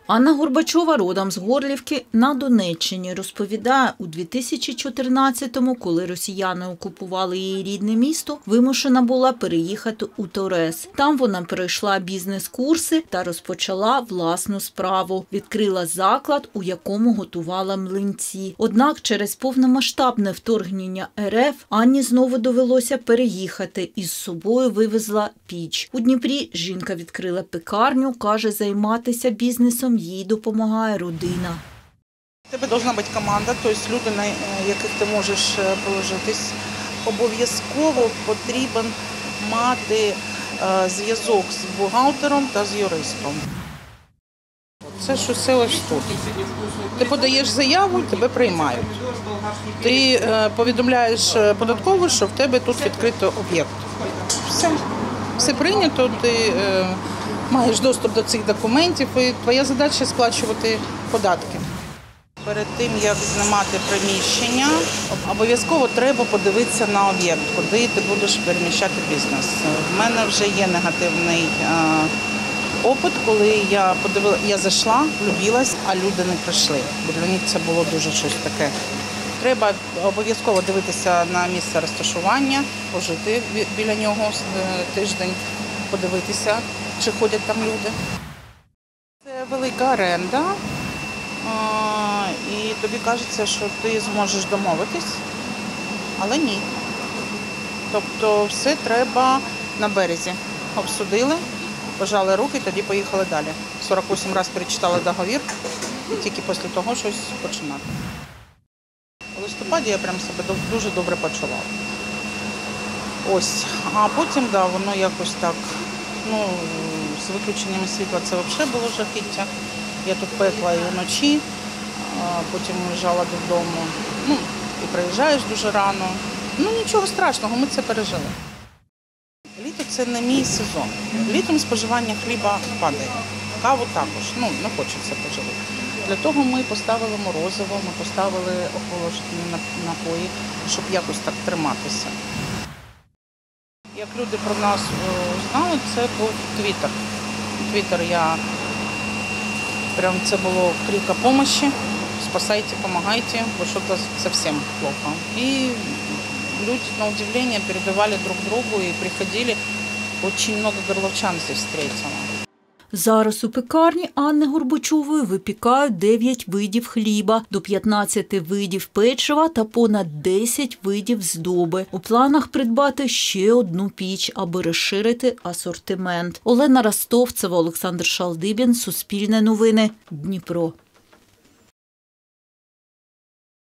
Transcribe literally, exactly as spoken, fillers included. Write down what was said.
Анна Горбачова родом з Горлівки на Донеччині. Розповідає, у дві тисячі чотирнадцятому, коли росіяни окупували її рідне місто, вимушена була переїхати у Торез. Там вона перейшла бізнес-курси та розпочала власну справу. Відкрила заклад, у якому готувала млинці. Однак через повномасштабне вторгнення РФ Анні знову довелося переїхати. Із собою вивезла піч. У Дніпрі жінка відкрила пекарню, каже, займатися бізнесом їй допомагає родина. У тебе повинна бути команда, тобто люди, на яких ти можеш положитись. Обов'язково потрібен мати зв'язок з бухгалтером та з юристом. Це ж усе ось тут. Ти подаєш заяву, тебе приймають. Ти повідомляєш податкову, що в тебе тут відкрито об'єкт. Все. Все прийнято, ти маєш доступ до цих документів і твоя задача – сплачувати податки. Перед тим, як знімати приміщення, обов'язково треба подивитися на об'єкт, куди ти будеш переміщати бізнес. В мене вже є негативний опит, коли я подивила, я зайшла, влюбилась, а люди не прийшли, бо для них це було дуже щось таке. Треба обов'язково дивитися на місце розташування, пожити біля нього тиждень, подивитися, чи ходять там люди. Це велика оренда, і тобі кажеться, що ти зможеш домовитись, але ні. Тобто все треба на березі. Обсудили, пожали руки, тоді поїхали далі. сорок вісім разів перечитали договір, і тільки після того щось починати. У листопаді я прям себе дуже добре почувала. Ось, а потім, да, воно якось так, ну, з виключенням світла це взагалі було жахіття. Я тут пекла і вночі, потім уїжджала додому, ну, і приїжджаєш дуже рано. Ну, нічого страшного, ми це пережили. Літо – це не мій сезон. Літом споживання хліба падає, каву також, ну, не хочеться поживити. Для того ми поставили морозиво, ми поставили охолоджені напої, щоб якось так триматися. Як люди про нас знали, це був Твіттер. Твіттер я, прям це було крик о помощи, спасайте, помогайте, бо що-то зовсім плохо. І люди, на удивление, передавали друг другу і приходили, дуже багато горловчан здесь встретила. Зараз у пекарні Анни Горбачової випікають дев'ять видів хліба, до п'ятнадцяти видів печива та понад десять видів здоби. У планах придбати ще одну піч, аби розширити асортимент. Олена Ростовцева, Олександр Шалдибін, Суспільне новини, Дніпро.